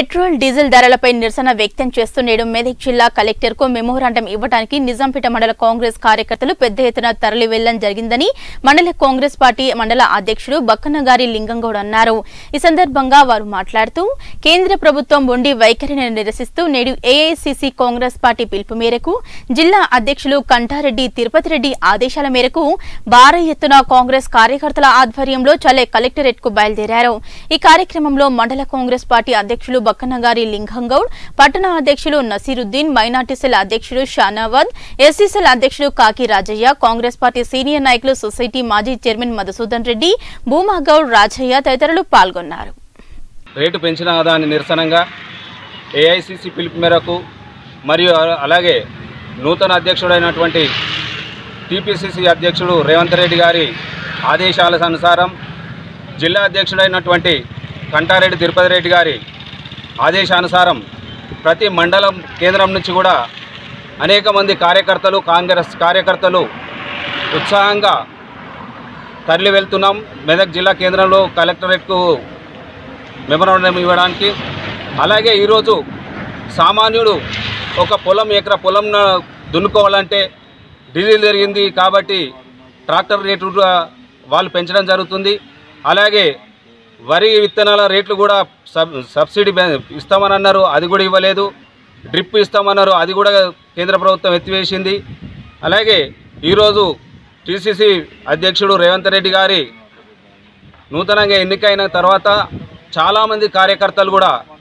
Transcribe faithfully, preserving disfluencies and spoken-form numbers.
Petrol diesel ధరలపై నిరసన వ్యక్తం చేస్తూ నేడు మెదక్ జిల్లా కలెక్టర్కు మెమోరాండం ఇవ్వడానికి నిజాంపేట మండల కాంగ్రెస్ కార్యకర్తలు పెద్ద ఎత్తున తరలి వెళ్లడం జరిగిందని మండల కాంగ్రెస్ పార్టీ మండల అధ్యక్షుడు బక్కన్నగారి లింగంగౌడ్ అన్నారు. ఈ సందర్భంగా వారు మాట్లాడుతూ కేంద్ర ప్రభుత్వం ఉండి వైఖరిని నిరసిస్తూ నేడు ఏఐసీసీ కాంగ్రెస్ పార్టీ పిలుపు మేరకు జిల్లా అధ్యక్షులు కంఠారెడ్డి తిరుపతి రెడ్డి ఆదేశాల మేరకు భారీ ఎత్తున కాంగ్రెస్ కార్యకర్తల ఆధ్వర్యంలో చలే కలెక్టరేట్ కు బయలుదేరారు. ఈ కార్యక్రమంలో మండల కాంగ్రెస్ పార్టీ అధ్యక్షులు బక్కన్నగారి లింగంగౌడ్, పట్టణ అధ్యక్షులు నసీరుద్దీన్, మైనార్టీ సెల్ అధ్యక్షుడు షానావాద్, ఎస్సీ సెల్ అధ్యక్షుడు కాకి రాజయ్య, కాంగ్రెస్ పార్టీ సీనియర్ నాయకులు సొసైటీ మాజీ చైర్మన్ మధుసూదన్ రెడ్డి, భూమాగౌడ్, రాజయ్య తదితరులు పాల్గొన్నారు. రేటు పెంచిన దాని నిరసనగా ఏఐసీసీ పిలుపు మేరకు మరియు అలాగే నూతన అధ్యక్షుడైనటువంటి టీపీసీసీ అధ్యక్షుడు రేవంత్ రెడ్డి గారి ఆదేశాల అనుసారం జిల్లా అధ్యక్షుడైనటువంటి కంఠారెడ్డి తిరుపతి రెడ్డి గారి ఆదేశానుసారం ప్రతి మండలం కేంద్రం నుంచి కూడా అనేక మంది కార్యకర్తలు కాంగ్రెస్ కార్యకర్తలు ఉత్సాహంగా తరలి వెళ్తున్నాం. మెదక్ జిల్లా కేంద్రంలో కలెక్టరేట్కు మెమోరాండం ఇవ్వడానికి. అలాగే ఈరోజు సామాన్యుడు ఒక పొలం ఎకరా పొలం దున్నుకోవాలంటే డీజిల్ జరిగింది కాబట్టి ట్రాక్టర్ రేటు వాళ్ళు పెంచడం జరుగుతుంది. అలాగే వరి విత్తనాల రేట్లు కూడా సబ్ సబ్సిడీ ఇస్తామని అన్నారు, అది కూడా ఇవ్వలేదు. డ్రిప్ ఇస్తామన్నారు, అది కూడా కేంద్ర ప్రభుత్వం ఎత్తివేసింది. అలాగే ఈరోజు టీసీసీ అధ్యక్షుడు రేవంత్ రెడ్డి గారి నూతనంగా ఎన్నికైన తర్వాత చాలామంది కార్యకర్తలు కూడా